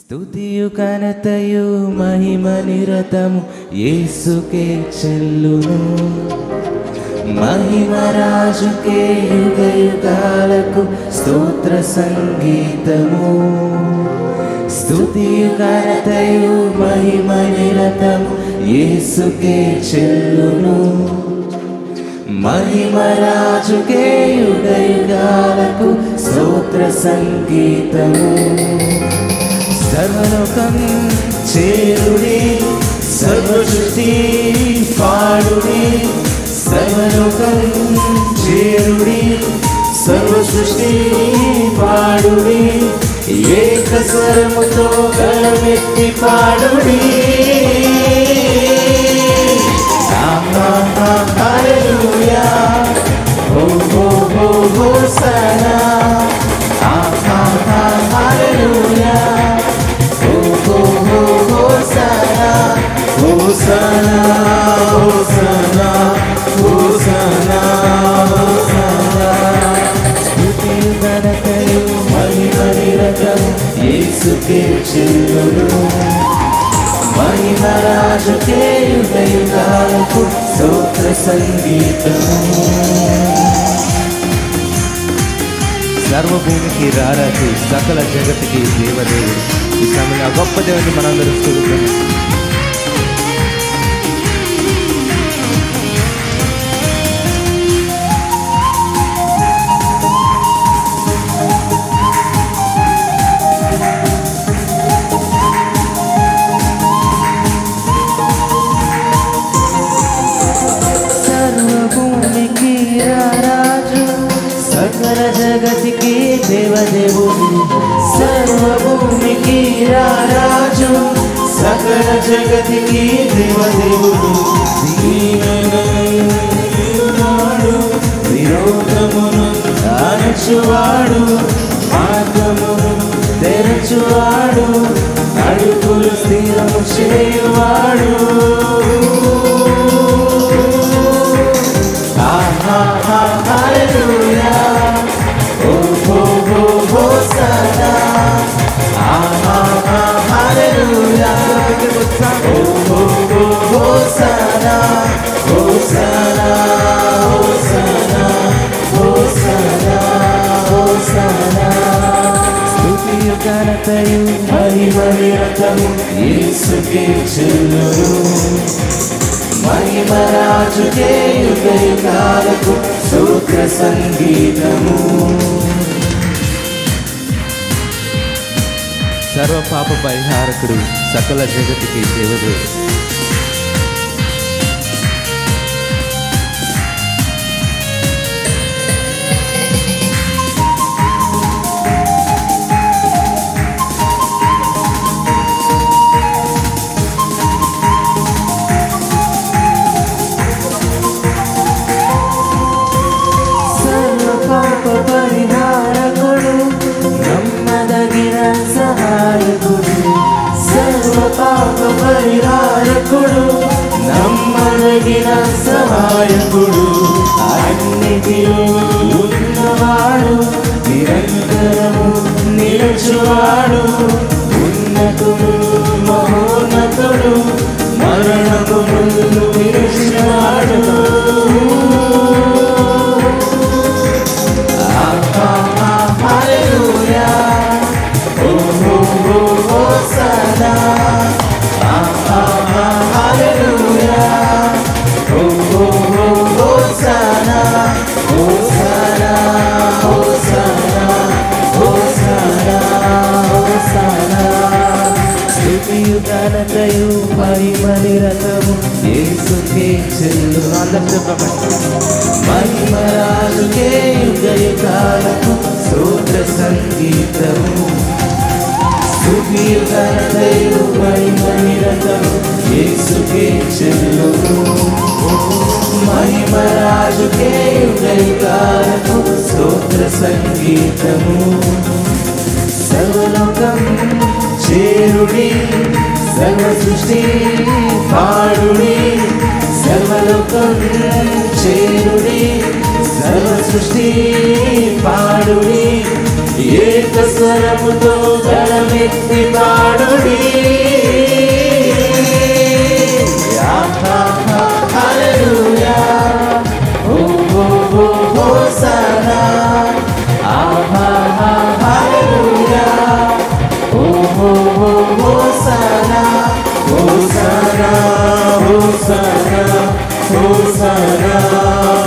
స్తుతియు ఘనతయు మహిమ నిరతము యేసుకే చెల్లును. మహిమ రాజుకే యుగ యుగాలకు స్తోత్ర సంగీతము. స్తుతియు ఘనతయు మహిమ నిరతము యేసుకే చెల్లును. మహిమ రాజుకే యుగ యుగాలకు స్తోత్ర సంగీతము. సర్వలోకం చేరుడి, సర్వసృష్టి పాడుడి. సర్వలోకం చేరుడి, సర్వసృష్టి పాడుడి. ఏక స్వరముతో గళమెత్తి పాడుడి. హల్లెలూయా, ఓ ఓ ఓ హోసన్నా. హల్లెలూయా, ఓ ఓ ఓ హోసన్నా. హోసన్నా హోసన్నా హోసన్నా హోసన్నా. స్తుతియు ఘనతయు మహిమ నిరతము యేసుకే చెల్లును. మహిమ రాజుకే యుగ యుగాలకు స్తోత్ర సంగీతము. సర్వభూమికి రారాజు, సకల జగత్తుకి దేవదేవుడు. ఈ సమయంలో గొప్ప దేవుని మనందరూ స్తుతిద్దాం. సర్వభూమికి రారాజు, సకల జగతికి దేవదేవుడు. సర్వభూమికి రారాజు, సకల జగతికి దేవదేవుడు. దీనుడు, విరోధమును అణచువాడు, మార్గమును తెరచువాడు, అడుగులు స్థిరము చేయువాడు. హల్లెలూయా, ఓ ఓ ఓ హోసన్నా. హల్లెలూయా, ఓ ఓ ఓ హోసన్నా. హోసన్నా హోసన్నా హోసన్నా హోసన్నా. స్తుతియు ఘనతయు మహిమ నిరతము యేసుకే చెల్లును. మహిమ రాజుకే యుగ యుగాలకు స్తోత్ర సంగీతము. సర్వ పాప పరిహారకుడు, సకల జగతికి దేవదేవుడు. పరిహారకుడు, నమ్మదగిన సహాయకుడు. సర్వ పాప పరిహారకుడు, నమ్మదగిన సహాయకుడు. అన్నిటిలో ఉన్నవాడు, నిరంతరము నిలుచువాడు. ఉన్నతుడు మహోన్నతుడు, మరణమును విడిచినాడు. హల్లెలూయా, ఓ ఓ ఓ హోసన్నా. హల్లెలూయా, ఓ ఓ ఓ హోసన్నా. హోసన్నా హోసన్నా హోసన్నా హోసన్నా. స్తుతియు ఘనతయు మహిమ నిరతము యేసుకే చెల్లును. అందరూ చెప్పండి. మహిమ రాజుకే యుగ యుగాలకు స్తోత్ర సంగీతము. స్తుతియు ఘనతయు మహిమ నిరతము యేసుకే చెల్లును. మహిమ రాజుకే యుగ యుగాలకు స్తోత్ర సంగీతము. సర్వలోకం చేరుడి, సర్వ సృష్టి పాడుడి. సర్వలోకం చేరుడి, సర్వ సృష్టి పాడుడి. ఏక స్వరముతో గళమెత్తి పాడుడి. హల్లెలూయా ఓ హోసన్నా హల్లెలూయా ఓ హోసన్నా హోసన్నా హోసన్నా హోసన్నా